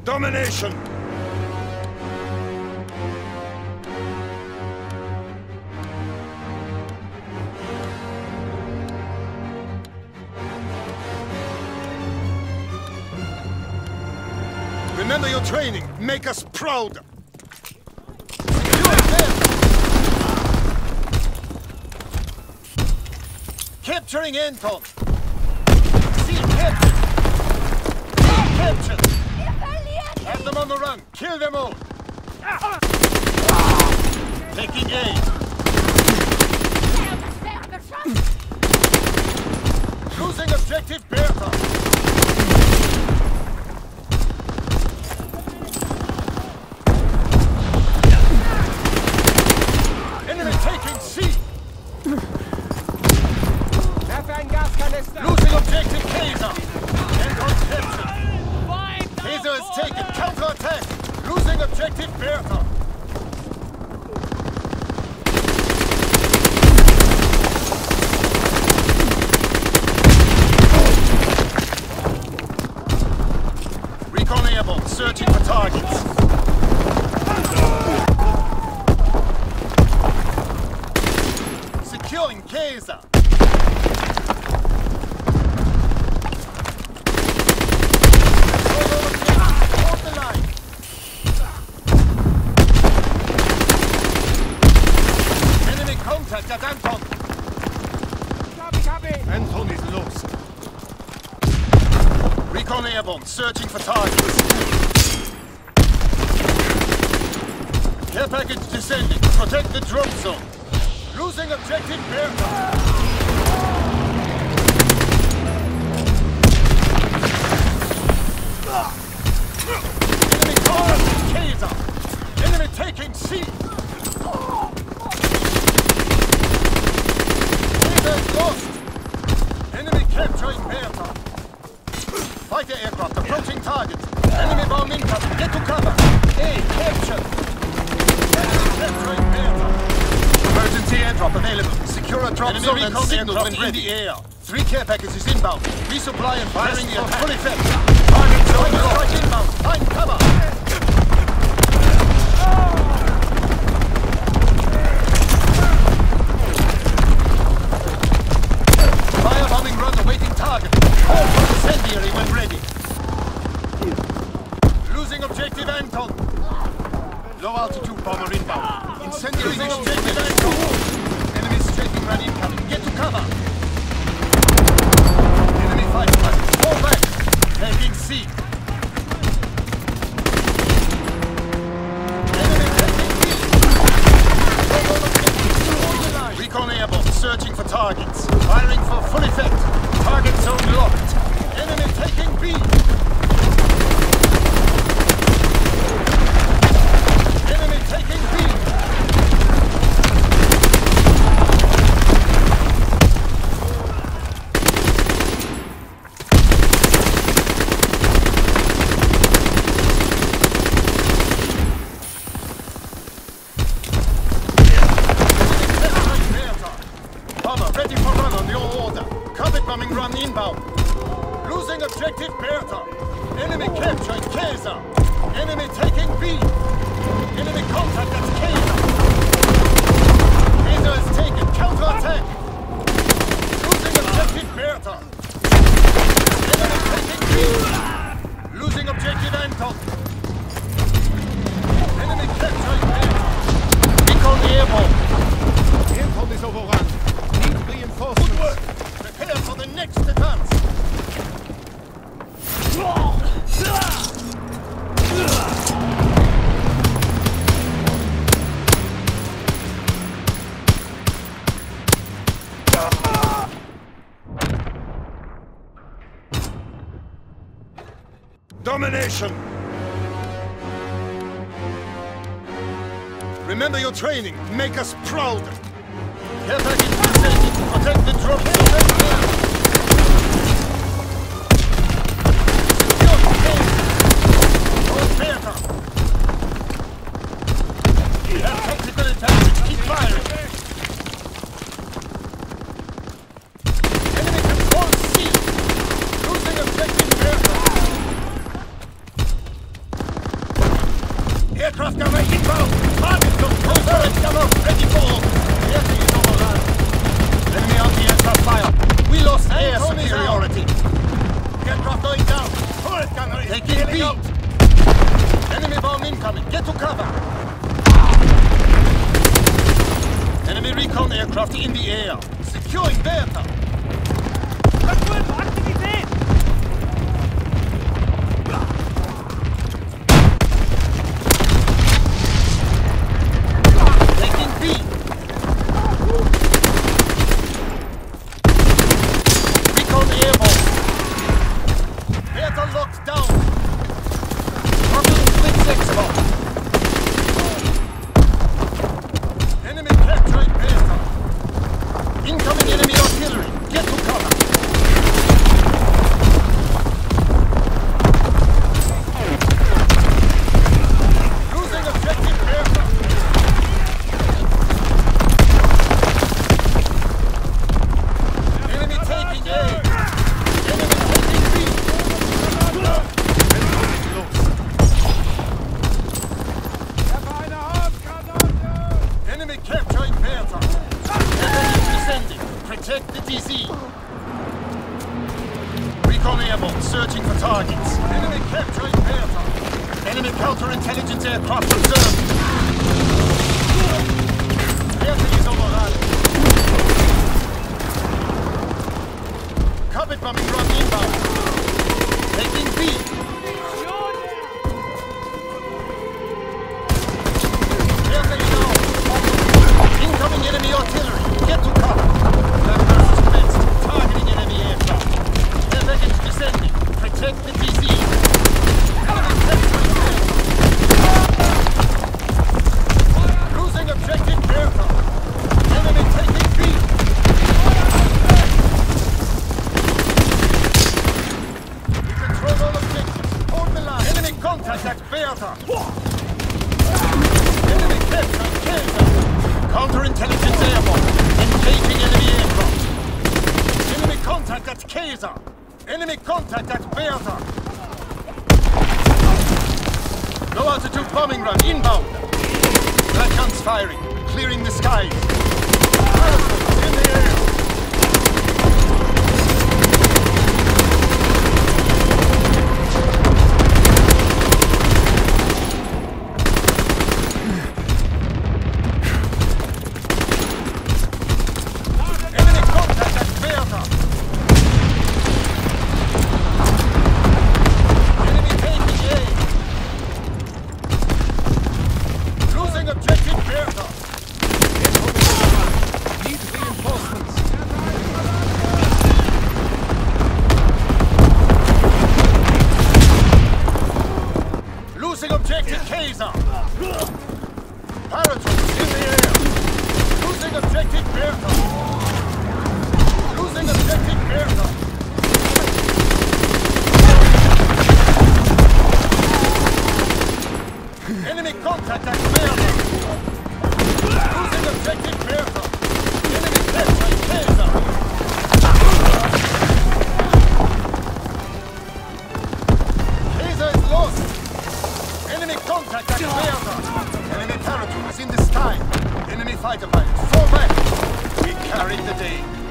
Domination! Remember your training. Make us proud. Capturing Anton. See captured. Captured. Have them on the run. Kill them all. Taking aim. Losing objective Bertha. Enemy taking C. Losing objective Kaiser. Anton captured. Kaiser is taken. Counter-attack. Losing objective Bertha. Recon airborne. Searching for targets. Securing Kaiser. Got Anton. Copy. Anton is lost. Recon airborne, searching for targets. Care package descending. Protect the drop zone. Losing objective Bertha. Enemy combat Kaiser. Enemy taking C. Lost! Enemy capturing Bertha. Fighter aircraft approaching target. Enemy bomb incoming. Get to cover. A captured. Enemy capturing Bertha. Emergency airdrop available. Secure a drop zone and signal when ready. In the air. 3 care packages inbound. Resupply and firing in full effect. Target zone strike inbound. Find cover. Firebombing run awaiting target. Call for incendiary when ready. Losing objective Anton. Low altitude bomber inbound. Incendiary objective Anton. Enemy strafing run incoming. Get to cover. Enemy fighter pilots. Fall back. Taking C. Enemy taking B. Recon airborne. Searching for targets. Firing for full effect. Target zone locked. Enemy taking B. Enemy taking B. Bomber ready for run on your order. Carpet bombing run inbound. Losing objective Bertha. Enemy capturing Kaiser. Enemy taking B. Enemy contact at Kaiser. Kaiser is taken. Counter-attack. Losing objective Bertha. Enemy taking B. Losing objective Anton. Enemy capturing Bertha. Recon airborne. Anton is overrun. Need reinforcements. Good work. Prepare for the next advance. Domination! Remember your training. Make us proud. Care package descending. Protect the drop zone. Tactical intelligence. Keep firing. Enemy control C. Losing objective Bertha. Aircraft gun right inbound! Target gun! Turret gun up! Ready for all! The enemy is overrun! Enemy anti-aircraft fire! We lost air superiority! Aircraft going down! Turret gunner is taking B! Out. Enemy bomb incoming! Get to cover! Enemy recon aircraft in the air! Securing Bertha! Aktivität! Taking B! Recon airborne! Bertha locked down! Crossing Blitz Export! Enemy capturing Bertha! Incoming enemy artillery! Get to cover! Losing objective Bertha! Enemy taking A! Enemy taking B! Enemy capturing Bertha! Enemy descending! Protect the DZ! Recon airborne, searching for targets. Enemy capturing Bertha! Enemy counterintelligence aircraft observed! Bertha is overrun! Carpet bombing run inbound! Taking B! Bertha is out! Incoming enemy artillery! Get to cover! That burst is commenced! Targeting enemy aircraft! Their package descending! Protect the DZ! Enemy capturing Bertha! Losing objective Bertha! Enemy taking B! We control all objectives! Hold the line! Enemy contact at Bertha! Enemy capturing Kaiser! Counterintelligence airborne! Engaging enemy aircraft! Enemy contact at Kaiser! Enemy contact at Bertha! Low altitude bombing run inbound! Black guns firing, clearing the skies! Paratroopers in the air! Enemy contact at Bertha! Enemy taking A! Losing objective Bertha! Need reinforcements! Losing objective Kaiser! Paratroopers in the air! Losing objective Bertha! Losing objective Bertha! Enemy contact at Bertha! Losing objective Bertha! Enemy capturing Kaiser! Kaiser is lost! Enemy contact at Bertha! Enemy paratroopers in the sky! Enemy fighter pilots, fall back! We carried the day!